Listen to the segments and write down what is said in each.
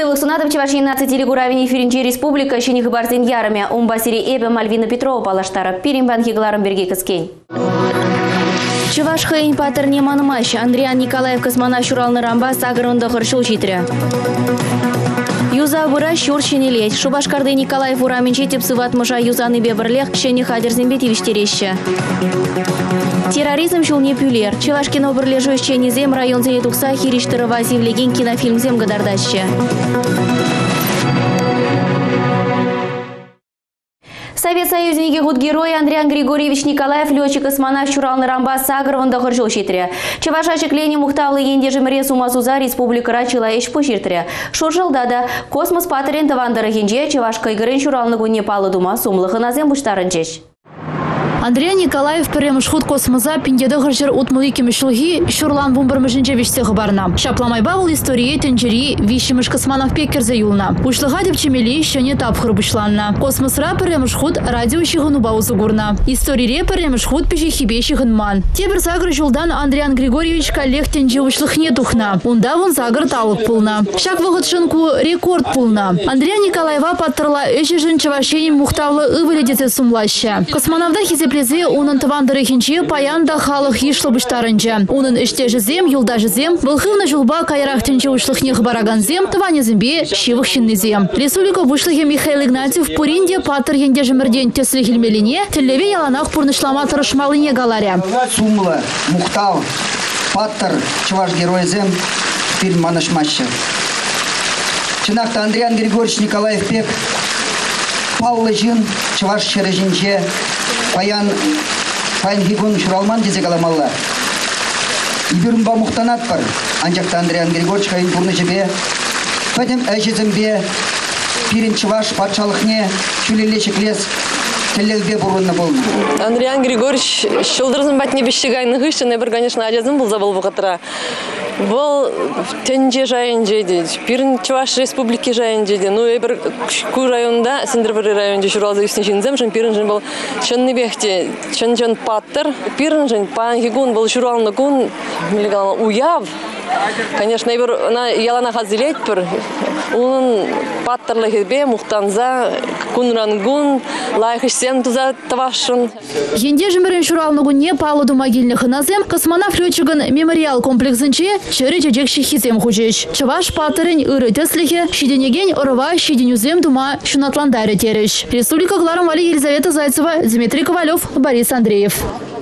Сывлық сунатов Чевашин наци гуравини Ференчи Республика шенихы барзен ярыме умбасири эбе Мальвина Петрова палаштары пиринбан хигларым берге кіскен. Чеваш хайын патырне манымаш Андриан Николаев космонавт шуралны рамба сагырында хыршыл житрі. Юза бұра шур шенелет. Шубашкарды Николаев ураменче тепсыватмыша юзаны бебірлех шені хадерзен бетевіштереші. Терроризм шулне пюлер. Чевашкино бірлежу шенезем район зене тухса хириштыры вазивлеген кинофильмзем гадардаща. Совет Союзники герой Андриан Григорьевич Николаев летчик-космонавт шуралны рамба сагырвында хыржыл шитре. Чевашашек Лени мухтавлы ендежімре сумасуза республика рачила ешпу ширтре. Шуржылдада космос патерен тавандары хенже Чевашка игрын шуралны гуне палы дума сумлығы назем буштарынчеш. Андриан Николаев перемшхут космоза пиндеды хыржыр утмылы кемешлыги шурлан бумбырмышынче вишсе хабарна. Шапламай бавыл истории тенджери вишимыш космонавт пекерзе юлна. Ушлыга деп чемели шене тапхыр бушланна. Космосра перемшхут радио шихыну баузы гурна. Истории перемшхут пеши хибе шихын ман. Тебір загр жулдан Андриан Григорьевич коллег тенджи ушлыхне тухна. Унда вон загр талык пулна. Шак вғыт шынку рекорд пулна. Андриан Николаева паттырла эші жын чевашенем мухтавлы ывыледеце сумлаща. Космонавда Плезе унын тавандыры хинче паянда халық ешлы бұштарынча. Унын іште жызем, юлда жызем, вылхывна жылба кайрах тенче ушлыхнех бараган зем, таване зембе, шивых шинны зем. Республика вышлыхе Михаил Игнатьев Пуринде патыр енде жымырден теслі хилмелине, телеве яланах пурнышлама тырышмалыне галаря. Сумла, мухтав, паттыр, чеваш герой зем, фильм манышмаще. Чынақта Андриан Григорьевич Николаев пек, Павлы жин, чеваш чережинче, Паян хигун шуралман десе каламалла. Ибирунба мухтанат бар. Анжакта Андриан Григорьевич хайын пурны жебе. Пәтем әжезімбе пирин чываш патшалықне чүлелешік лес телелбе бұрынны болны. Андриан Григорьевич шылдырзын бәтіне бешігайны ғышын, әбір, конечно, әжезім бұл забыл бұғытыра. Бұл тенже жайын жейді, пирин Чуваш республики жайын жейді. Ну, әбір ку районда, сіндірбірі районда жүралзы үстін жинзем, жын пирин жын бұл чынны бәхте, чын паттыр. Пирин жын пан хигун бұл жүралны күн, уяв. Конечно, әбір ялана хазилет бір, оның паттырлы хедбе, мұқтанза, күнрангун, лайхышсен туза тавашын. Енде жымырын жүралны күнне палыду могильных назем, космонавт летчигін мемориал комплексінче чөрі жежек шихизем хужеш. Чываш паттырын ұры теслихе, шиденеген ұрыва шиденюзем дума шунатландары тереш. Республика Гларом Вали Елизавета Зайцева, Дмитрий Ковалев, Борис Андреев.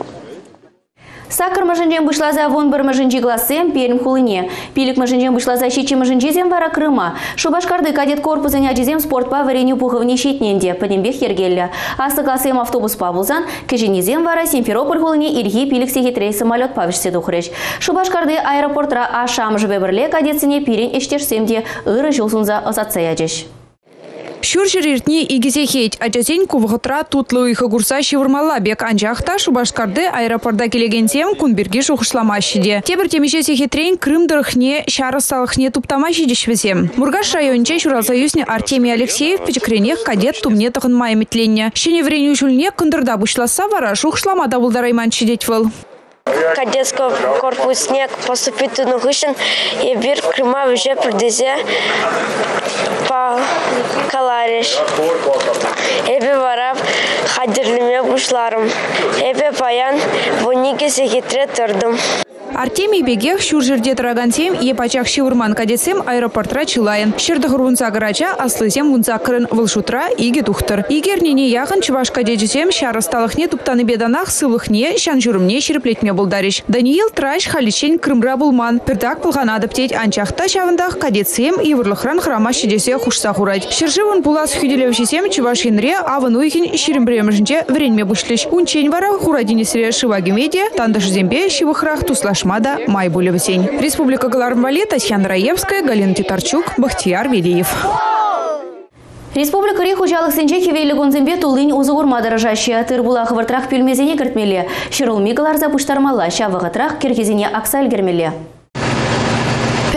Сакыр мажынжен бұшлаза вон бір мажынжи гласем перім хулыне. Пилік мажынжен бұшлаза шечі мажынжизем вара Крыма. Шубашкарды кадет корпусын ажизем спортпа вареню пуховне шетненде, подембех ергелі. Асы гласем автобус пабылзан, кеженезем вара Симферополь хулыне ирги пилік сегетрей самолет павишсе духрыш. Шубашкарды аэропортра ашам жыве бірле кадетсіне пирен ештешсемде ыры жылсынза азатсай ажеш. Шуршер иртни игизе хейт, ажазень кувғытра тутлы ұйқы күрса шевырмалла бек анжақта Шубашкарды аэропорда келегенсем күнберге шуқышламашыде. Тебір темеше сехетрейн Крымдырықне шары салықне туптамашыде швезем. Мургаш районче Шуралсоюзне Артемий Алексеев печекренех кадет тумне тұғын майметленне. Шене вреню жүліне күндірда бұшласа вара шуқышламада бұлдарайман шедетвыл. Кадетский корпус не поступит на гышин и бир Крыма уже придезе по калариш. Эбе вараб хадирлиме бушларым. Эбе паян вонике сехитре тордым. Артемий бегех шуржерде трагансем и пачах шивурман кадетсем аэропортра чилайын. Шердығыр вунца гарача аслызем вунца кырын вылшутра иге тухтыр. Игернене яғын чываш кадетсем шарысталықне туптаны беданах сылықне шан жүрімне шереплетме болдариш. Даниил Траш халичен Крымра булман. Пірдак пылған адыптет анчақта шавындақ кадетсем и вырлықран храма шедесе хушса хурать. Шерживын пулас хүделевшесем чываш енре авын уйхин шерембремжінде вренме бушлиш. Унчень вара хурадинесре шиваги медиа тандашызембе шивыхрах туслаш Мада Майбулевсень. Республика Галармвали, Татьяна Раевская, Галина Титарчук, Бахтияр Велиев. Республика Риху жалых сенчехи вейлі гонзембе тулынь узығырма дырыжащия тырбула хывыртрах пюлмезене кіртмелі. Шырыл мигалар запуштармала, шавығытрах киргизене аксаль гермелі.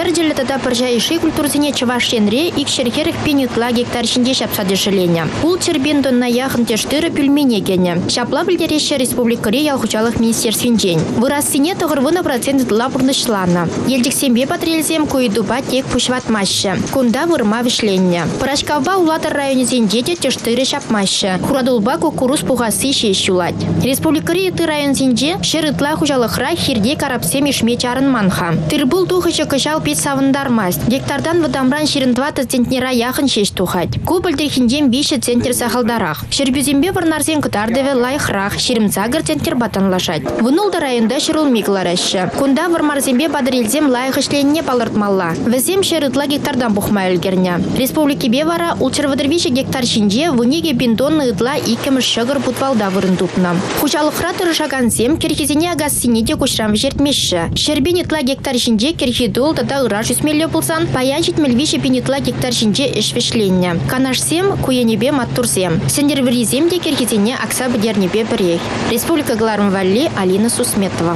Пәрделі тада пыржа иши культурзіне чывашенре икшерхерік пенютла гектар шинде шапсады жилене. Бұл тербен донна яхын тештыры пүлмене гене. Шапла білдереше республикаре ялхучалық министерствен. Вырасыне тұғырвына процент дыла бұрнышлана. Елдік сембе патрелзем көйдуба тек пұшватмашы. Кунда вырма вишленне. Пырашкавба улатыр районе зенде тештыры шапмашы. Хурадулба кукуруз пуғасы шешулать. Республикаре ты район зенде шерытла хужалықра хирде карапсем ишме чарын манха. Тырбул тухычы кышал пет савындармас. Гектардан выдамран 22 центнера яхын шеш тухать. Кубыльдер хиндем 5 центр сахалдарах. Шербюзембе варнарзен кытардыве лайхрах, шеримцагыр центр батанлашать. Вынулда районда шырул миглараща. Кунда вармарзембе бадрилзем лайх ишленне палыртмалла. Везем шерытла гектардан бухма өлгерня. Республики бевара улчырвадырвиче гектар шинже вынеге бинтонны ытла икемыш шыгыр путвалда вырындупна. Хучалықра тұрышагансем керхизене агассинеде кушрам жертмеші. Шербен итла гектар шинже керхидул тата ыраш үсмелі пулсан, паян жетмелвиші пенитла гектар шинже ішвешленне. Канашсем, куенебе маттурсем. Сендерверизем де керхизене акса бідернебе бірек. Республика Галарм Валли, Алина Сусметова.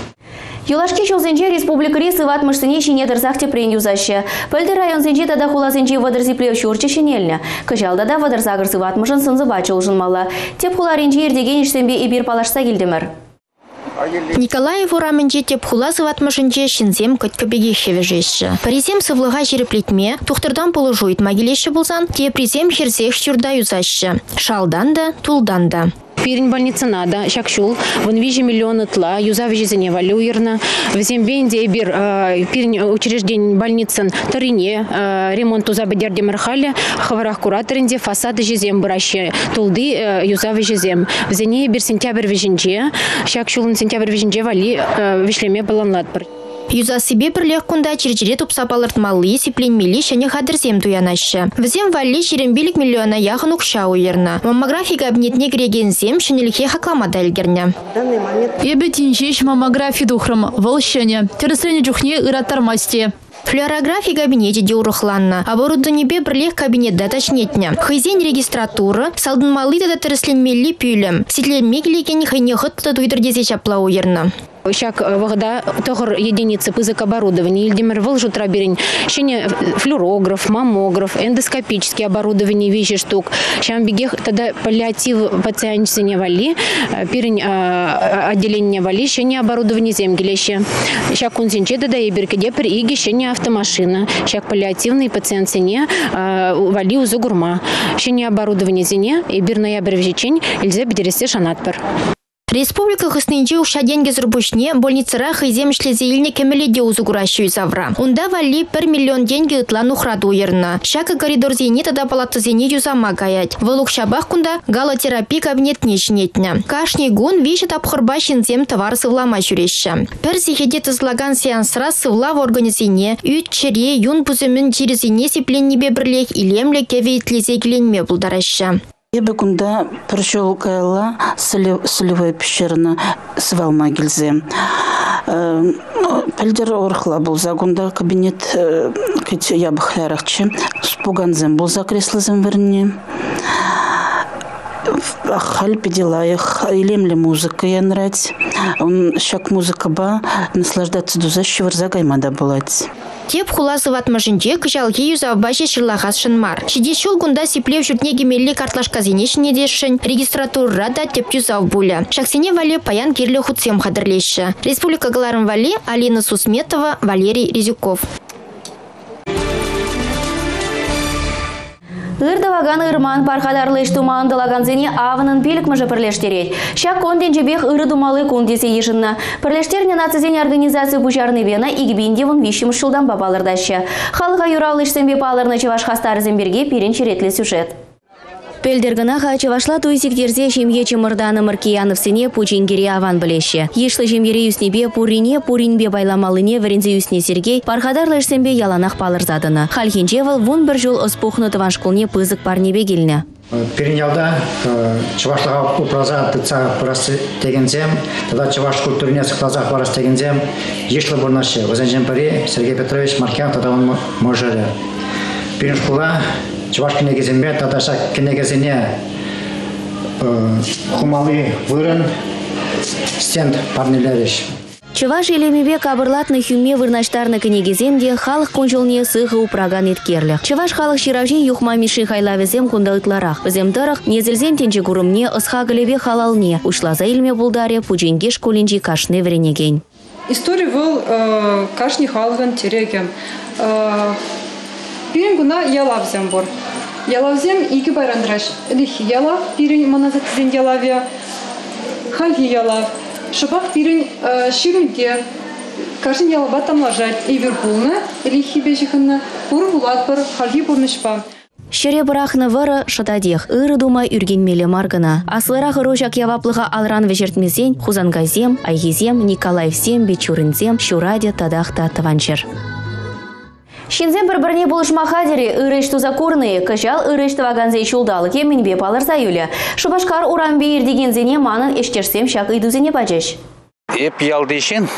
Юлашки шолзенче республикари сыват мыштыне шине дырзахте пренюзаще. Пөлді район зенче тада хуласенче вадырзиплев шурче шинельне. Кыжалда да вадырзагыр сыват мышын сынзыбачы улжынмала. Теп хуларенче ердеген ішсенбе ибир палашса келдімір. Николаев ураменче теп хула сыватмышынче шинзем көткөбеге хевежеші. Паризем сывлыға жереплетме, тухтырдан пулы жуйт магилеші болсан, тепризем херзех шурда юзашы. Шалдан да, тулдан да. Пирин больница надо, шакшул, вон вижу миллионы тла, юза вижезене валюерна, в зембенде бир пирин учреждение больницы тарине, ремонт уза бедерде мархали, хаварах кураторинде, фасады жезем браще, тулды юза вижезем. В зене бир сентябрь виженже, шакшулын сентябрь виженже вали, вишлеме баланлат бар. Юза себе бірлех кунда черчере тупса палыртмалы сипленмели шәне хадырзем туянашы. Взем валли черембелік миллиона яхын укша уерна. Маммография кабинетне кірегензем шенелихе хакламада әлгерне. Ебе тинчеш маммография духрым, волшене, тересрене джухне ыраттармасте. Флюорография кабинете де урухланна. Оборудованиебе бірлех кабинетда тачнетне. Хайзен регистратура, салдын малы да тересленмели пүлем. Сетленме келеген хайне хытты туйдырдезе чапла уерна. Шак вагда тогор единицы пызык оборудования. Ильдимир волжу траберень. Щене флюорограф, маммограф, эндоскопические оборудования, вещи штук. Щам бегех тогда паллиатив пациентине вали, пирень отделение вали, щене оборудование земгелеще. Щак кунзинче тогда и биркеде при иге щене автомашина. Щак паллиативный пациентине вали узугурма. Щене оборудование зене и бир ноябрь вжечень ильзе бедересе шанатпер. Республика хыснынче укша деньги зрубушне больницара хайзем шлезеильне кемеледе узугуращу завра. Унда вали 1 миллион деньги ытлан ухраду уерна. Шака коридор зене тада палатты зене юзама гаять. Валук шабах кунда галотерапия кабинет нечнетня. Кашни гун вишет абхорба шинзем товар сывлама жүреща. Пер зихеде тызлаган сеансра сывла в организине, ют чере юн пузымын черезине сипленнебе бірлех илемле кевейтлезе келенме булдараща. Ебе кунда пришел кайла солевая пещерна свалма гильзе. Пельдер орхла был загунда кабинет кить я бы харахче. Спуганзем был за креслозем верни. Халь педила их илемле музыка я нравится. Он шак музыка ба наслаждаться дузащего рзагаймада булать. Теп хула сыватмашынче кычал еюза баще шырлахас шынмар. Шидешул гунда сиплев жүртнеге мелли картлашка зенешіне дешшін, регистратура да теп юзав буля. Шаксене вале паян кирле худсем хадырлеші. Республика Галарм Валли, Алина Сусметова, Валерий Резюков. Ырдаваган ырман пархадарлы иштуман далаганзене аванын пилік мыжы пірлештерет. Шак конден жебех ырыдумалы кондесе ешінна. Пірлештерне нацизене организация бужарны вена игбинде вон вишіміш жылдан бабалырдашы. Халыға юралы ішсенбе палырны чеваш хастары земберге пирен черетлі сюжет. Пелдергінаға чевашла туйсиктерзе жемге чымырданы Маркияновсене пучингере аван білеші. Ешлі жемгере юснебе пурине, пуринбе байламалыне варензе юсне Сергей пархадарлы ішсенбе яланақ палырзадыны. Халхинчевал вон бір жол ыспухны тываншкулне пызык парнебе келіне. Перенялда чевашлыға упраза тыца пырасы тегензем, тогда чеваш культурине сықлазақ барас тегензем, ешлі бұрнашы. Өзен пари Сергей Петрович Маркиян тогда он можыры. Переншкула чеваш кенегезембе, тогда шак кенегезене хумалы вырын стенд парнелериш. Чуваш елемебе кабырлатны хүме вырнаштарны кенегеземде халық конжолне сығы упраган еткерлі. Чуваш халық ширавжен юхма миши хайлавезем кундалытларах. Візем дырық незілзен тенче күрімне ысха гілебе халалне. Ушлаза илме булдаре пудженге школинжи кашны вренеген. История был кашни халган тереген. Пирин гуна ялавзем бор. Ялавзем иги байрандраш. Лихи ялав, пирин маназатизен ялавия. Хальги ялав. Шабах пирин ширунде. Кашни ялаба тамлажать. Ивер булна, лихи бежиханна. Пур булат бар, хальги бурнышпа. Шере брахны выры шатадех, ыры дума үргенмелі маргына. Аслырақ ырожак яваплыға алран вежертмезен, Хузангазем, Айгизем, Николаевсем, Бичурынзем, Шураде тадахта таванчер. Шинзем бір-бірне болышма хадері ырыш тузакурные, кыжал ырыш таваганзе чулдалы кемінбе палырса юля. Шубашкар урамбе ердегензене манын ештерсем шак идузене бачеш. Еп ялдешен,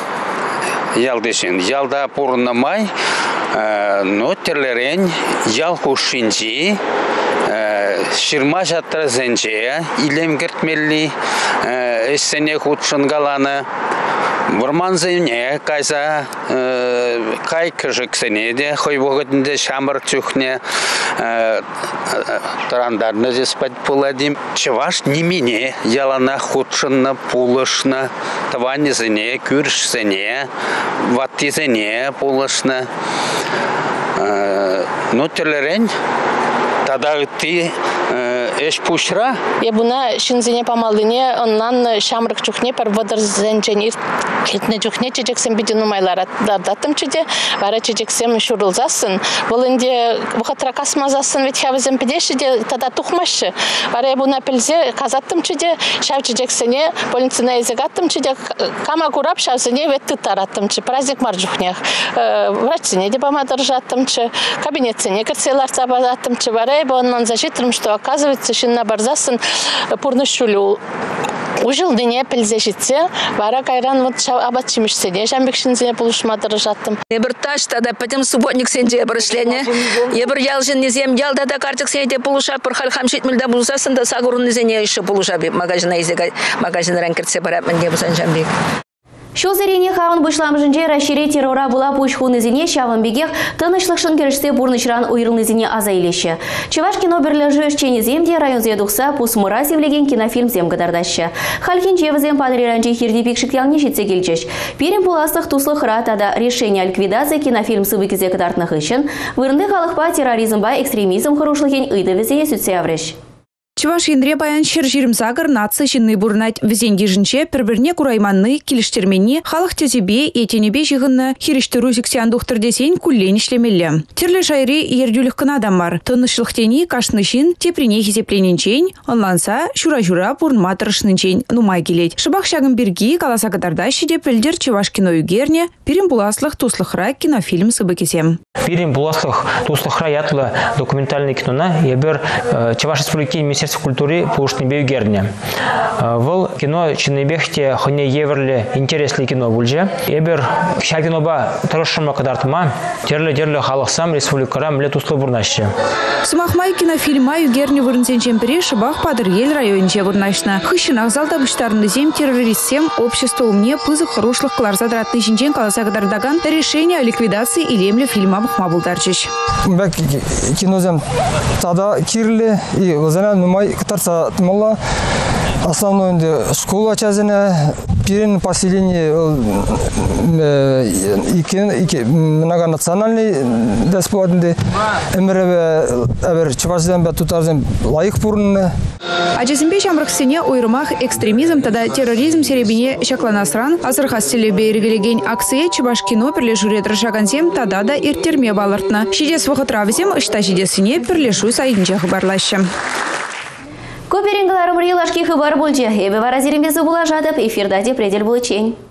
ялда пурнамай, но терлерен ял хушинчи, ширма жаттыр зенче, илем кертмелли, эссене худшынгаланы, Бурманзыне кайса кай кыжыксенеде хойбогытынде шамыр чухне тарандарны жеспать пуладим. Чеваш немене ялана худшынны пулышны, таванезене, күршсене, ваттизене пулышны. Ну терлерен тада ты эш пушра. Я буна шинзене помалыне, оннан шамрык чухне пар водар зенченир кетне чухне чечексем битину майлара дардаттым чеде, бара чечексем шурулзасын. Бұл инде вухатра касмазасын ведь хавызем педешиде тада тухмашы. Бара я буна пельзе казаттым чеде, шав чечексене полицина изегаттым чеде, кама курап шавзене ветты тараттым че, праздник маржухнях. Врачсене де помадыржаттым че, кабинетсене кірселарца базаттым че, бара я оннан зачитрым, что оказывается шинна барзасын пурнышулю. Ужил дыне пельзешитсе, бара кайран вот абатчимишсене, жамбек шинзене полушмадыр жаттым. Ебір таш, тада потом субботник сенде бірішлене. Ебір ялжын незем ялда да картик сенде полуша, пырхал хамшет мілда bulsaсын да сагурун незене еще полуша бе магазина изега, магазин ранкерце барап менде бұсан жамбек. Шо зерене хавын бышламжынже расшире террора була пучхунызине шавын бегех тынышлықшын керішсе бурнышран уйрылнызине азайлеші. Чевашкин оберлежу шченеземде район зедухса пусмыра севлеген кинофильм зем гадардашы. Халькин чевізем падриранче хирдипик шиктялне житсе келчеш. Перем пуластық туслық ратада решение о ликвидации кинофильм сывыкизе кадартных ищен, вырынды халықпа терроризмба экстремизм хорошлыген ыдывезене сүтсе авреш. Чуваш ендре баян шержирімсагыр нация шинны бурнать візенге жінче пір-бірне курайманны келіштерменне халық тезебе етенебе жығынны херештіру зіксян доқтыр десен күллен ішлемелі. Терлі жайры ердюлік кынадам бар. Тынышлықтені кашны шин тепрене хезеплененчен, онланса шура-жура бурнматырышнынчен нумай келет. Шыбақ шагын бірге каласа кадарда шеде пілдер Чуваш киноюгерне пирим буласлық туслықра кинофильм сыбыкесем. Пирим буласлық туслықра ятлы документальный кинона ебір Чуваш республики Министерства культуры пулушнебе югерне. Выл кино чинебехте хоне еверле интересный кино бульже. Ебір ша киноба тұрышыма кадартыма терлі халықсам республикара мле туслы бурнашы. Сымахмай кинофильма югерне вырынсен чемпіре шыбақ падыр ел районче бурнашны. Хыщынақ залда бұштарынды зем террористсем общество умне пызық хорошлық қылар задратны жинчен қаласа кадардаган решение о ликвидации илемле фильма бұқма бұлдарчыш. Бәк кинозем тада кирлі и озанан нумай кытарса тымалла основной школа чазына пирин поселение многонациональный десплатный эмребе эбер чувашдан ба тутарзен лайык бурны. Ажесимбе шамрыксене ойрымах экстремизм тада терроризм серебине шакланасран азырхас селебе иргелеген акция Чуваш кино перлешуре тырышагансем тада да иртерме балартна. Шидес вахытравызем ышта шидесине перлешу сайынча хыбарлашы. Коперингаларым релашки хыбар бульче. Эбе варазирим безу була жадып, эфирдаде предель булычень.